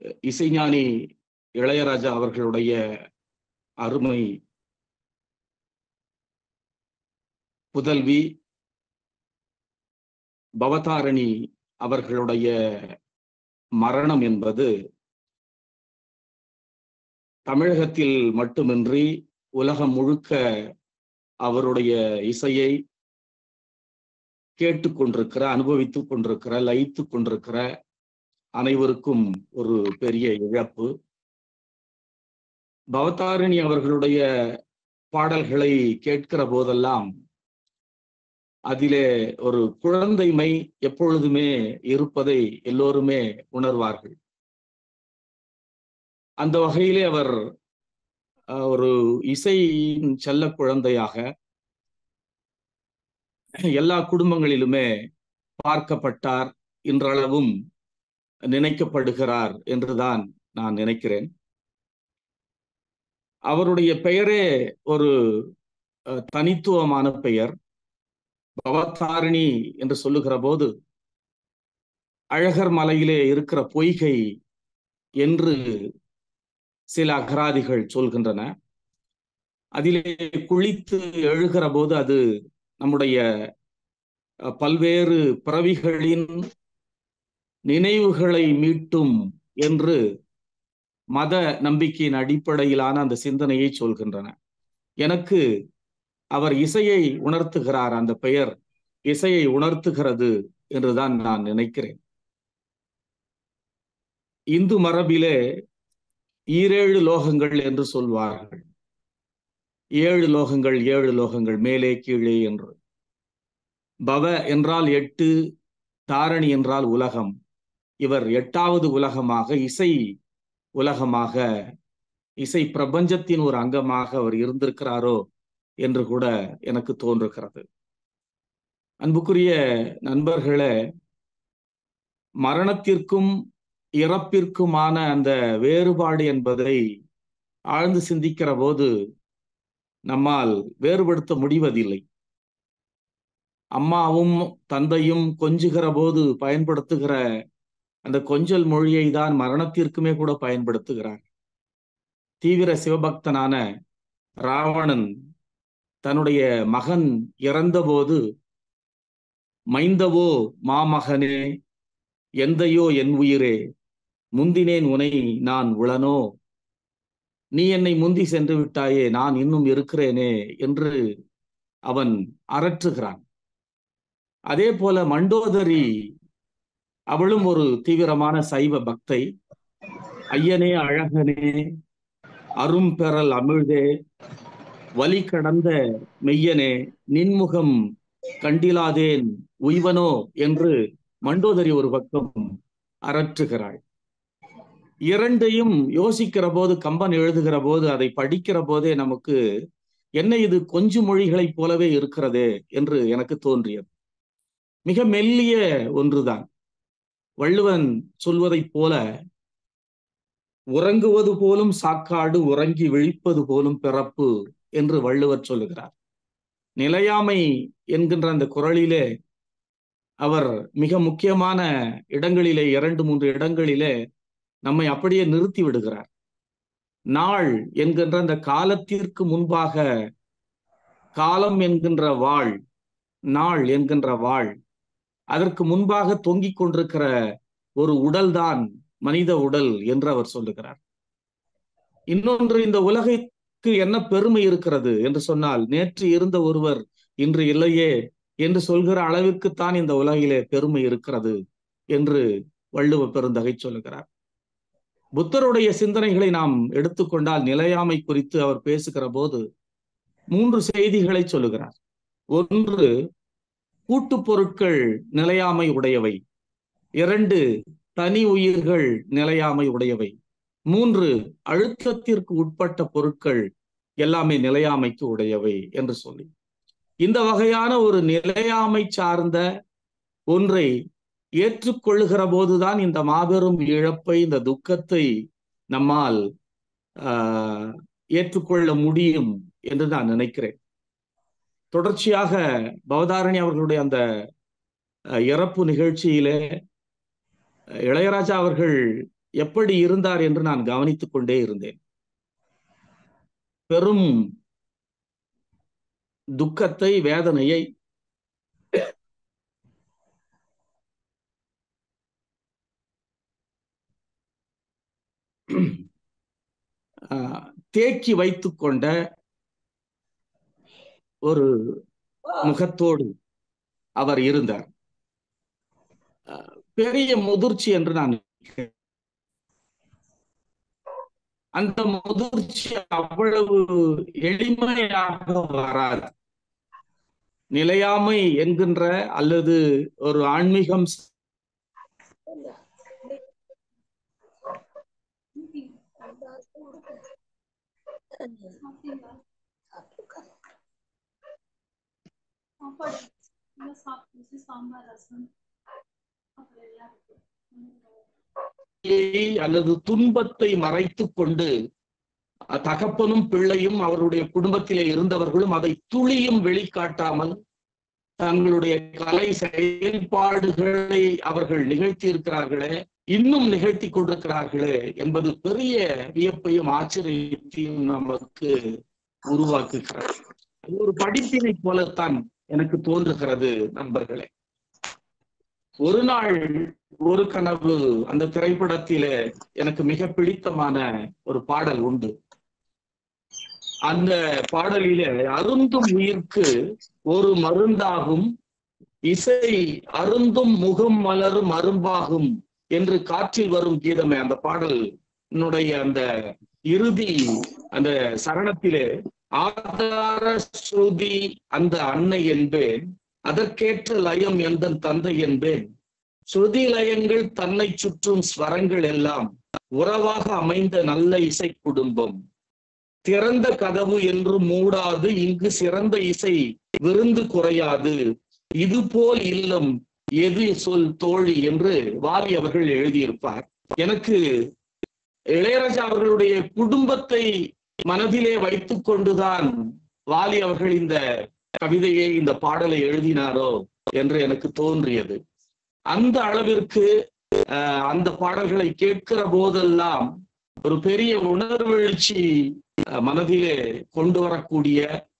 இசைஞானி இளையராஜா அவர்களுடைய அருமை புதல்வி பவதாரணி அவர்களுடைய மரணம் என்பது தமிழகத்தில் மட்டுமின்றி உலகம் முழுக்க அவருடைய இசையை கேட்டுக்கொண்டிருக்கிற, அனுபவித்துக் கொண்டிருக்கிற, லயித்துக் கொண்டிருக்கிற அனைவருக்கும் ஒரு பெரிய இழப்பு. பவதாரணி அவர்களுடைய பாடல்களை கேட்கிற போதெல்லாம் அதிலே ஒரு குழந்தைமை எப்பொழுதுமே இருப்பதை எல்லோருமே உணர்வார்கள். அந்த வகையிலே அவர் ஒரு இசையின் செல்ல குழந்தையாக எல்லா குடும்பங்களிலுமே பார்க்கப்பட்டார், இன்றளவும் நினைக்கப்படுகிறார் என்றுதான் நான் நினைக்கிறேன். அவருடைய பெயரே ஒரு தனித்துவமான பெயர். பவதாரணி என்று சொல்லுகிற போது அழகர் மலையிலே இருக்கிற பொய்கை என்று சில அகராதிகள் சொல்கின்றன. அதிலே குளித்து எழுகிற போது அது நம்முடைய பல்வேறு பிறவிகளின் நினைவுகளை மீட்டும் என்று மத நம்பிக்கையின் அடிப்படையிலான அந்த சிந்தனையை சொல்கின்றன. எனக்கு அவர் இசையை உணர்த்துகிறார், அந்த பெயர் இசையை உணர்த்துகிறது என்றுதான் நான் நினைக்கிறேன். இந்து மரபிலே 7 லோகங்கள் என்று சொல்வார்கள். 7 லோகங்கள், 7 லோகங்கள், மேலே கீழே என்று. பவ என்றால் 8, தாரணி என்றால் உலகம். இவர் 8வது உலகமாக, இசை உலகமாக, இசை பிரபஞ்சத்தின் ஒரு அங்கமாக அவர் இருந்திருக்கிறாரோ என்று கூட எனக்கு தோன்றுகிறது. அன்புக்குரிய நண்பர்களே, மரணத்திற்கும் இறப்பிற்குமான அந்த வேறுபாடு என்பதை ஆழ்ந்து சிந்திக்கிற போது நம்மால் வேறுபடுத்த முடிவதில்லை. அம்மாவும் தந்தையும் கொஞ்சுகிற போது பயன்படுத்துகிற அந்த கொஞ்சல் மொழியை தான் மரணத்திற்குமே கூட பயன்படுத்துகிறார். தீவிர சிவபக்தனான ராவணன் தன்னுடைய மகன் இறந்தபோது, மைந்தவோ மாமகனே, எந்தையோ என் உயிரே, முந்தினேன் உனை நான் உளனோ, நீ என்னை முந்தி சென்று விட்டாயே, நான் இன்னும் இருக்கிறேனே என்று அவன் அரற்றுகிறான். அதே போல மண்டோதரி, அவளும் ஒரு தீவிரமான சைவ பக்தை. ஐயனே அழகனே, அரும்பெறல் அமிழ்தே, வலி கடந்த மெய்யனே, நின்முகம் கண்டிலாதேன் உய்வனோ என்று மண்டோதரி ஒரு பக்கம் அரற்றுகிறாள். இரண்டையும் யோசிக்கிற போது, கம்பன் எழுதுகிற போது, அதை படிக்கிற போதே நமக்கு என்ன இது கொஞ்சு மொழிகளைப் போலவே இருக்கிறதே என்று எனக்கு தோன்றியது. மிக மெல்லிய ஒன்றுதான். வள்ளுவன் சொல்வதைப் போல, உறங்குவது போலும் சாக்காடு, உறங்கி விழிப்பது போலும் பிறப்பு என்று வள்ளுவர் சொல்லுகிறார். நிலையாமை என்கின்ற அந்த குறளிலே அவர் மிக முக்கியமான இடங்களிலே, 2-3 இடங்களிலே நம்மை அப்படியே நிறுத்தி விடுகிறார். நாள் என்கின்ற அந்த காலத்திற்கு முன்பாக, காலம் என்கின்ற வாள், நாள் என்கின்ற வாள், அதற்கு முன்பாக தொங்கிக் கொண்டிருக்கிற ஒரு உடல்தான் மனித உடல் என்று அவர் சொல்லுகிறார். இன்னொன்று, இந்த உலகிற்கு என்ன பெருமை இருக்கிறது என்று சொன்னால், நேற்று இருந்த ஒருவர் இன்று இல்லையே என்று சொல்கிற அளவிற்குத்தான் இந்த உலகிலே பெருமை இருக்கிறது என்று வள்ளுவ பெருந்தகை சொல்லுகிறார். புத்தருடைய சிந்தனைகளை நாம் எடுத்துக்கொண்டால், நிலையாமை குறித்து அவர் பேசுகிற போது 3 செய்திகளை சொல்லுகிறார். 1, கூட்டுப் பொருட்கள் நிலையாமை உடையவை. 2, தனி உயிர்கள் நிலையாமை உடையவை. 3, அழுத்தத்திற்கு உட்பட்ட பொருட்கள் எல்லாமே நிலையாமைக்கு உடையவை என்று சொல்லி, இந்த வகையான ஒரு நிலையாமை சார்ந்த ஒன்றை ஏற்றுக்கொள்ளுகிற போதுதான் இந்த மாபெரும் இழப்பை, இந்த துக்கத்தை நம்மால் ஏற்றுக்கொள்ள முடியும் என்று நான் நினைக்கிறேன். தொடர்ச்சியாக பவதாரணி அவர்களுடைய அந்த இறப்பு நிகழ்ச்சியிலே இளையராஜா அவர்கள் எப்படி இருந்தார் என்று நான் கவனித்துக் கொண்டே இருந்தேன். பெரும் துக்கத்தை, வேதனையை தேக்கி வைத்துக் கொண்ட ஒரு முகத்தோடு அவர் இருந்தார். பெரிய முதிர்ச்சி என்று நான் அந்த முதிர்ச்சி அவ்வளவு எளிமையாக வராது. நிலையாமை என்கின்ற அல்லது ஒரு ஆன்மீகம் அல்லது துன்பத்தை மறைத்துக் கொண்டு தகப்பனும் பிள்ளையும் அவருடைய குடும்பத்திலே இருந்தவர்களும் அதை துளியும் வெளிக்காட்டாமல் தங்களுடைய கலை செயல்பாடுகளை அவர்கள் நிகழ்த்தி இருக்கிறார்களே, இன்னும் நிகழ்த்தி கொண்டிருக்கிறார்களே என்பது பெரிய வியப்பையும் ஆச்சரியத்தையும் நமக்கு உருவாக்குகிறது. ஒரு படிப்பினை போலத்தான் எனக்கு தோன்றுகிறது நண்பர்களே. ஒரு நாள் ஒரு கனவு அந்த திரைப்படத்திலே எனக்கு மிக பிடித்தமான ஒரு பாடல் உண்டு. அந்த பாடலிலே அருந்தும் உயிர்க்கு ஒரு மருந்தாகும், இசை அருந்தும் முகம் மலரும் அரும்பாகும் என்று காற்றில் வரும் கீதமே அந்த பாடல் அந்த இறுதி அந்த சரணத்திலே ஆதார ஸ்ருதி அந்த அன்னை என்பேன், அதற்கேற்ற லயம் எந்த தந்தை என்பேன், ஸ்ருதி லயங்கள் தன்னை சுற்றும் ஸ்வரங்கள் எல்லாம் உறவாக அமைந்த நல்ல இசை குடும்பம், திறந்த கதவு என்று மூடாது இங்கு சிறந்த இசை விருந்து குறையாது, இது போல் இல்லம் எது சொல் தோழி என்று வாலி அவர்கள் எழுதியிருப்பார். எனக்கு இளையராஜா அவர்களுடைய குடும்பத்தை மனதிலே வைத்துக் கொண்டுதான் வாலி அவர்கள் இந்த கவிதையை, இந்த பாடலை எழுதினாரோ என்று எனக்கு தோன்றியது. அந்த அளவிற்கு அந்த பாடல்களை கேட்கிற போதெல்லாம் ஒரு பெரிய உணர்வெழுச்சி மனதிலே கொண்டு வரக்கூடிய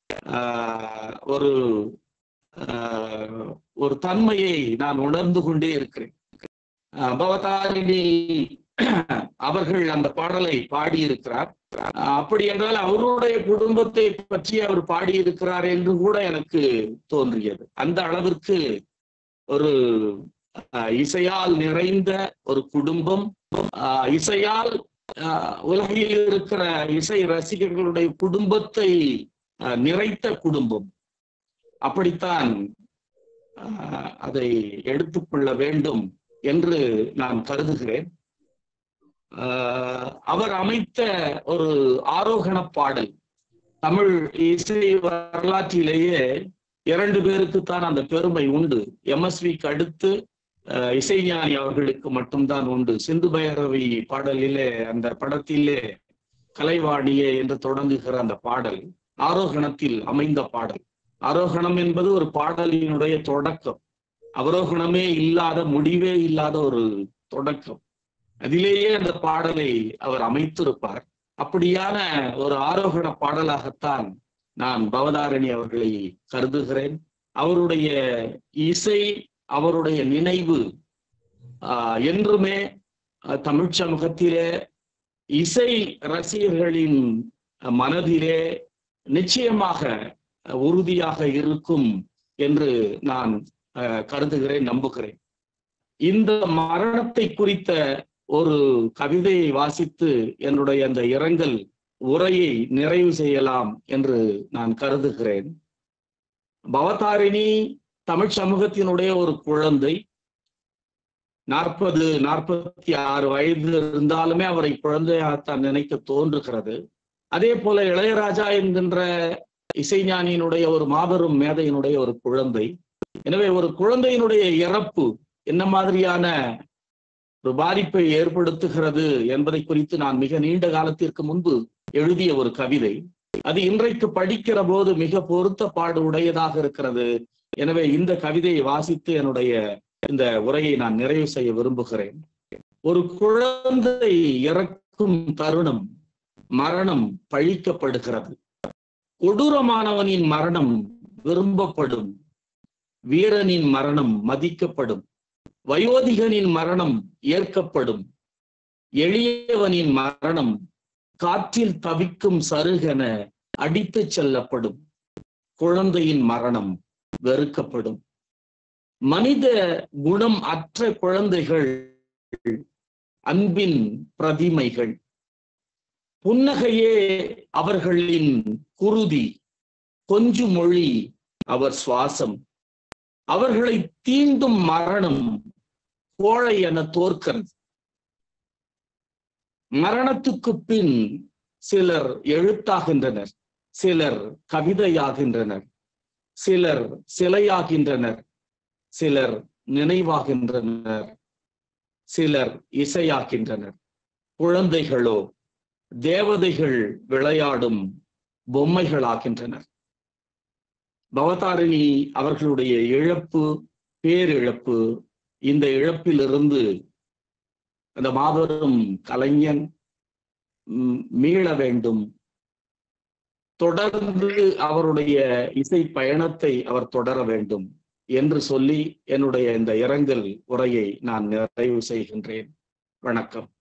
ஒரு தன்மையை நான் உணர்ந்து கொண்டே இருக்கிறேன். பவதாரிணி அவர்கள் அந்த பாடலை பாடியிருக்கிறார். அப்படி என்றால் அவருடைய குடும்பத்தை பற்றி அவர் பாடியிருக்கிறார் என்று கூட எனக்கு தோன்றியது. அந்த அளவிற்கு ஒரு இசையால் நிறைந்த ஒரு குடும்பம், இசையால் உலகில் இருக்கிற இசை ரசிகர்களுடைய குடும்பத்தை நிறைத்த குடும்பம். அப்படித்தான் அதை எடுத்துக்கொள்ள வேண்டும் என்று நான் கருதுகிறேன். அவர் அமைத்த ஒரு ஆரோகண பாடல் தமிழ் இசை வரலாற்றிலேயே 2 பேருக்குத்தான் அந்த பெருமை உண்டு. MSVக்கு அடுத்து இசைஞானி அவர்களுக்கு மட்டும்தான் உண்டு. சிந்து பைரவி பாடலிலே, அந்த படத்திலே கலைவாணியே என்று தொடங்குகிற அந்த பாடல் ஆரோகணத்தில் அமைந்த பாடல். ஆரோகணம் என்பது ஒரு பாடலினுடைய தொடக்கம், அவரோகணமே இல்லாத, முடிவே இல்லாத ஒரு தொடக்கம். அதிலேயே அந்த பாடலை அவர் அமைத்திருப்பார். அப்படியான ஒரு ஆரோகண பாடலாகத்தான் நான் பவதாரணி அவர்களை கருதுகிறேன். அவருடைய இசை, அவருடைய நினைவு என்றுமே தமிழ் சமூகத்திலே இசை ரசிகர்களின் மனதிலே நிச்சயமாக உறுதியாக இருக்கும் என்று நான் கருதுகிறேன், நம்புகிறேன். இந்த மரணத்தை குறித்த ஒரு கவிதையை வாசித்து என்னுடைய அந்த இரங்கல் உரையை நிறைவு செய்யலாம் என்று நான் கருதுகிறேன். பவதாரிணி தமிழ் சமூகத்தினுடைய ஒரு குழந்தை. 40-46 வயது இருந்தாலுமே அவரை குழந்தையாகத்தான் நினைக்க தோன்றுகிறது. அதே போல இளையராஜா என்கின்ற இசைஞானியினுடைய ஒரு மாபெரும் மேதையினுடைய ஒரு குழந்தை. எனவே ஒரு குழந்தையினுடைய இறப்பு என்ன மாதிரியான ஒரு பாதிப்பை ஏற்படுத்துகிறது என்பதை குறித்து நான் மிக நீண்ட காலத்திற்கு முன்பு எழுதிய ஒரு கவிதை. அது இன்றைக்கு படிக்கிற போது மிக பொருத்தப்பாடு உடையதாக இருக்கிறது. எனவே இந்த கவிதையை வாசித்து என்னுடைய இந்த உரையை நான் நிறைவு செய்ய விரும்புகிறேன். ஒரு குழந்தை இறக்கும் தருணம் மரணம் பழிக்கப்படுகிறது. கொடூரமானவனின் மரணம் விரும்பப்படும், வீரனின் மரணம் மதிக்கப்படும், வயோதிகனின் மரணம் ஏற்கப்படும், எளியவனின் மரணம் காற்றில் தவிக்கும் சருகென அடித்துச் செல்லப்படும், குழந்தையின் மரணம் வெறுக்கப்படும். மனித குணம் அற்ற குழந்தைகள் அன்பின் பிரதிமைகள். புன்னகையே அவர்களின் குருதி, கொஞ்சு மொழி அவர் சுவாசம். அவர்களை தீண்டும் மரணம் கோழை என தோற்கிறது. மரணத்துக்கு பின் சிலர் எழுத்தாகின்றனர், சிலர் கவிதையாகின்றனர், சிலர் சிலையாகின்றனர், சிலர் நினைவாகின்றனர், சிலர் இசையாகின்றனர். குழந்தைகளோ தேவதைகள் விளையாடும் பொம்மைகளாகின்றனர். பவதாரிணி அவர்களுடைய இழப்பு பேரிழப்பு. இந்த இழப்பிலிருந்து அந்த மாபெரும் கலைஞன் மீள வேண்டும். தொடர்ந்து அவருடைய இசை பயணத்தை அவர் தொடர வேண்டும் என்று சொல்லி என்னுடைய இந்த இரங்கல் உரையை நான் நிறைவு செய்கின்றேன். வணக்கம்.